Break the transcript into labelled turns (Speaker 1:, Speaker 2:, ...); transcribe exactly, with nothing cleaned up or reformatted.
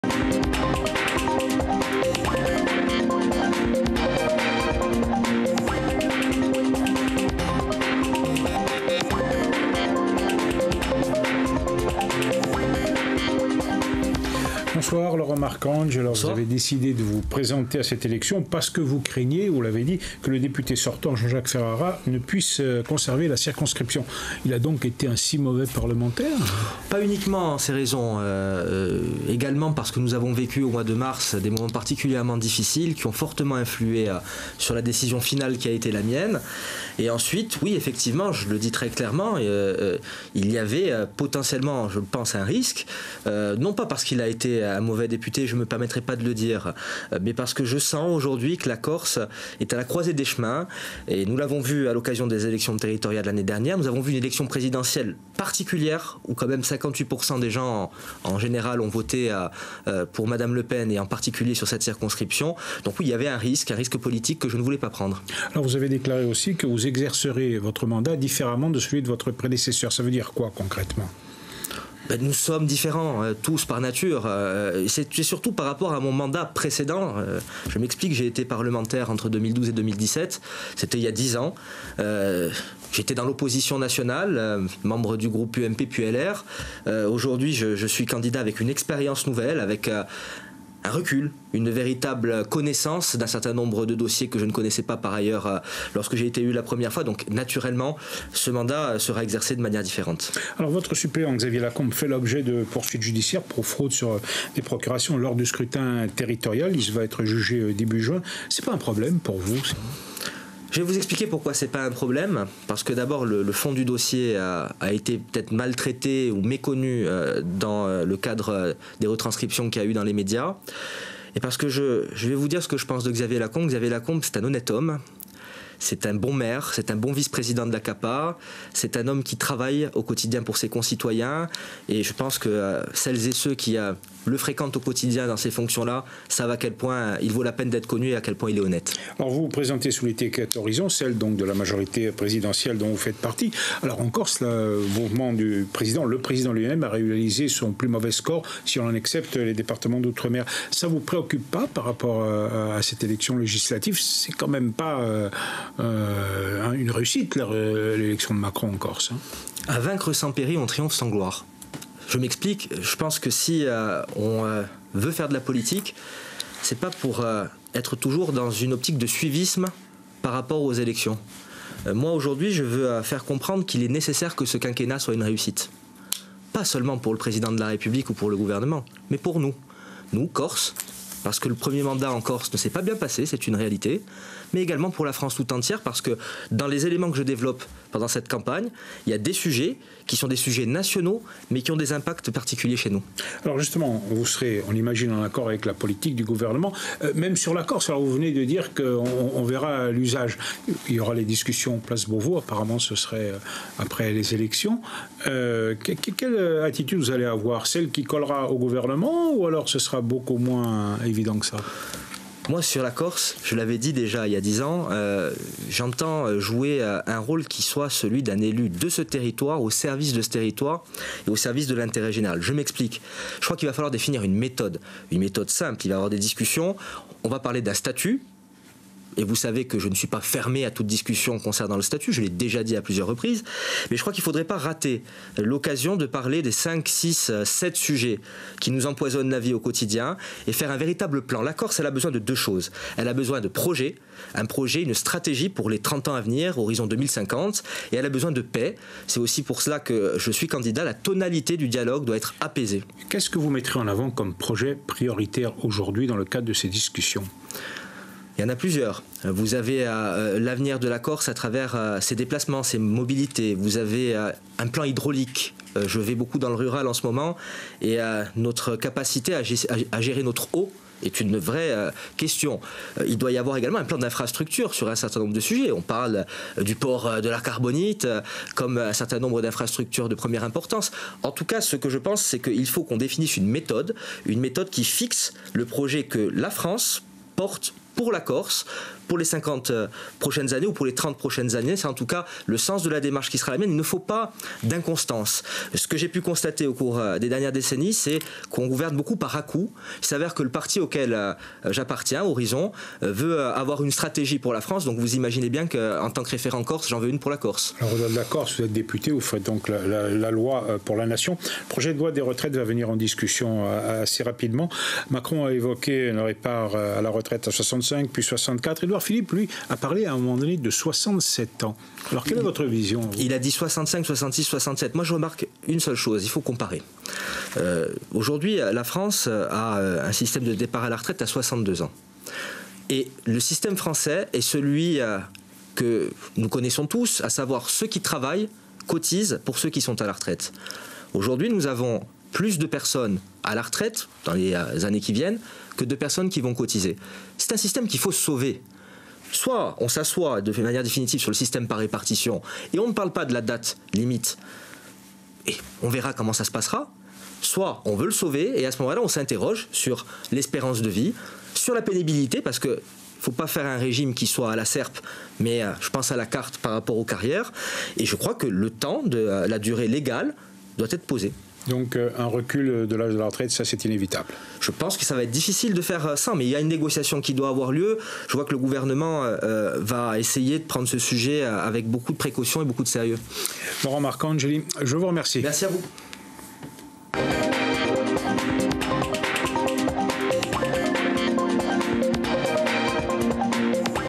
Speaker 1: Bonsoir Laurent Marcange. Alors
Speaker 2: Bonsoir.
Speaker 1: Vous avez décidé de vous présenter à cette élection parce que vous craignez, vous l'avez dit, que le député sortant Jean-Jacques Ferrara ne puisse conserver la circonscription. Il a donc été un si mauvais parlementaire?
Speaker 2: Pas uniquement ces raisons, euh, euh, également parce que nous avons vécu au mois de mars des moments particulièrement difficiles qui ont fortement influé euh, sur la décision finale qui a été la mienne. Et ensuite, oui, effectivement, je le dis très clairement, euh, euh, il y avait euh, potentiellement, je pense, un risque, euh, non pas parce qu'il a été un mauvais député, je ne me permettrai pas de le dire, euh, mais parce que je sens aujourd'hui que la Corse est à la croisée des chemins, et nous l'avons vu à l'occasion des élections territoriales l'année dernière, nous avons vu une élection présidentielle particulière, où quand même cinquante-huit pour cent des gens, en, en général, ont voté à, euh, pour Madame Le Pen, et en particulier sur cette circonscription. Donc oui, il y avait un risque, un risque politique que je ne voulais pas prendre.
Speaker 1: Alors vous avez déclaré aussi que vous exercerez votre mandat différemment de celui de votre prédécesseur. Ça veut dire quoi concrètement ?
Speaker 2: Ben, nous sommes différents, euh, tous par nature. Euh, c'est, c'est surtout par rapport à mon mandat précédent. Euh, je m'explique, j'ai été parlementaire entre deux mille douze et deux mille dix-sept. C'était il y a dix ans. Euh, j'étais dans l'opposition nationale, euh, membre du groupe U M P puis L R. Euh, aujourd'hui, je, je suis candidat avec une expérience nouvelle, avec euh, un recul, une véritable connaissance d'un certain nombre de dossiers que je ne connaissais pas par ailleurs euh, lorsque j'ai été élu la première fois. Donc naturellement, ce mandat sera exercé de manière différente.
Speaker 1: Alors votre suppléant Xavier Lacombe fait l'objet de poursuites judiciaires pour fraude sur des procurations lors du scrutin territorial. Il va être jugé début juin. C'est pas un problème pour vous?
Speaker 2: Je vais vous expliquer pourquoi c'est pas un problème. Parce que d'abord, le, le fond du dossier a, a été peut-être maltraité ou méconnu euh, dans euh, le cadre euh, des retranscriptions qu'il y a eu dans les médias. Et parce que je, je vais vous dire ce que je pense de Xavier Lacombe. Xavier Lacombe, c'est un honnête homme. C'est un bon maire, c'est un bon vice-président de l'A C A P A, c'est un homme qui travaille au quotidien pour ses concitoyens, et je pense que euh, celles et ceux qui euh, le fréquentent au quotidien dans ces fonctions-là savent à quel point euh, il vaut la peine d'être connu et à quel point il est honnête.
Speaker 1: Alors vous vous présentez sous l'étiquette Horizon, celle donc de la majorité présidentielle dont vous faites partie. Alors en Corse, le mouvement du président, le président lui-même a réalisé son plus mauvais score si on en accepte les départements d'outre-mer. Ça vous préoccupe pas par rapport à, à cette élection législative? C'est quand même pas... Euh, Euh, une réussite, l'élection de Macron en Corse. Hein.
Speaker 2: À vaincre sans péril, on triomphe sans gloire. Je m'explique, je pense que si euh, on euh, veut faire de la politique, c'est pas pour euh, être toujours dans une optique de suivisme par rapport aux élections. Euh, moi aujourd'hui, je veux euh, faire comprendre qu'il est nécessaire que ce quinquennat soit une réussite. Pas seulement pour le président de la République ou pour le gouvernement, mais pour nous. Nous, Corse, parce que le premier mandat en Corse ne s'est pas bien passé, c'est une réalité, mais également pour la France tout entière, parce que dans les éléments que je développe pendant cette campagne, il y a des sujets qui sont des sujets nationaux, mais qui ont des impacts particuliers chez nous.
Speaker 1: Alors justement, vous serez, on imagine, en accord avec la politique du gouvernement, euh, même sur la Corse. Alors vous venez de dire qu'on on verra l'usage. Il y aura les discussions Place Beauvau, apparemment ce serait après les élections. Euh, que, que, quelle attitude vous allez avoir? Celle qui collera au gouvernement, ou alors ce sera beaucoup moins évident que ça?
Speaker 2: Moi, sur la Corse, je l'avais dit déjà il y a dix ans, euh, j'entends jouer un rôle qui soit celui d'un élu de ce territoire, au service de ce territoire et au service de l'intérêt général. Je m'explique. Je crois qu'il va falloir définir une méthode, une méthode simple. Il va y avoir des discussions. On va parler d'un statut. Et vous savez que je ne suis pas fermé à toute discussion concernant le statut, je l'ai déjà dit à plusieurs reprises, mais je crois qu'il ne faudrait pas rater l'occasion de parler des cinq, six, sept sujets qui nous empoisonnent la vie au quotidien et faire un véritable plan. La Corse, elle a besoin de deux choses. Elle a besoin de projets, un projet, une stratégie pour les trente ans à venir, horizon deux mille cinquante, et elle a besoin de paix. C'est aussi pour cela que je suis candidat. La tonalité du dialogue doit être apaisée.
Speaker 1: Qu'est-ce que vous mettrez en avant comme projet prioritaire aujourd'hui dans le cadre de ces discussions ?
Speaker 2: Il y en a plusieurs. Vous avez euh, l'avenir de la Corse à travers euh, ses déplacements, ses mobilités. Vous avez euh, un plan hydraulique. Euh, je vais beaucoup dans le rural en ce moment. Et euh, notre capacité à, g- à gérer notre eau est une vraie euh, question. Euh, il doit y avoir également un plan d'infrastructure sur un certain nombre de sujets. On parle euh, du port euh, de la Carbonite, euh, comme un certain nombre d'infrastructures de première importance. En tout cas, ce que je pense, c'est qu'il faut qu'on définisse une méthode, une méthode qui fixe le projet que la France porte pour la Corse, pour les cinquante prochaines années ou pour les trente prochaines années. C'est en tout cas le sens de la démarche qui sera la mienne. Il ne faut pas d'inconstance. Ce que j'ai pu constater au cours des dernières décennies, c'est qu'on gouverne beaucoup par à-coups. Il s'avère que le parti auquel j'appartiens, Horizon, veut avoir une stratégie pour la France. Donc vous imaginez bien qu'en tant que référent Corse, j'en veux une pour la Corse.
Speaker 1: Alors au-delà de la Corse, vous êtes député, vous faites donc la, la, la loi pour la nation. Le projet de loi des retraites va venir en discussion assez rapidement. Macron a évoqué un départ à la retraite à soixante-cinq, puis soixante-quatre. Édouard Philippe, lui, a parlé à un moment donné de soixante-sept ans. Alors quelle est votre vision, vous ?
Speaker 2: Il a dit soixante-cinq, soixante-six, soixante-sept. Moi, je remarque une seule chose, il faut comparer. Euh, aujourd'hui, la France a un système de départ à la retraite à soixante-deux ans. Et le système français est celui que nous connaissons tous, à savoir ceux qui travaillent cotisent pour ceux qui sont à la retraite. Aujourd'hui, nous avons plus de personnes à la retraite dans les années qui viennent que de personnes qui vont cotiser. C'est un système qu'il faut sauver. Soit on s'assoit de manière définitive sur le système par répartition et on ne parle pas de la date limite et on verra comment ça se passera. Soit on veut le sauver et à ce moment-là on s'interroge sur l'espérance de vie, sur la pénibilité, parce que il ne faut pas faire un régime qui soit à la serpe, mais euh, je pense à la carte par rapport aux carrières. Et je crois que le temps de euh, la durée légale doit être posé.
Speaker 1: Donc euh, un recul de l'âge de la retraite, ça c'est inévitable.
Speaker 2: Je pense que ça va être difficile de faire ça, mais il y a une négociation qui doit avoir lieu. Je vois que le gouvernement euh, va essayer de prendre ce sujet avec beaucoup de précaution et beaucoup de sérieux.
Speaker 1: Laurent Marcangeli, je vous remercie.
Speaker 2: Merci à vous.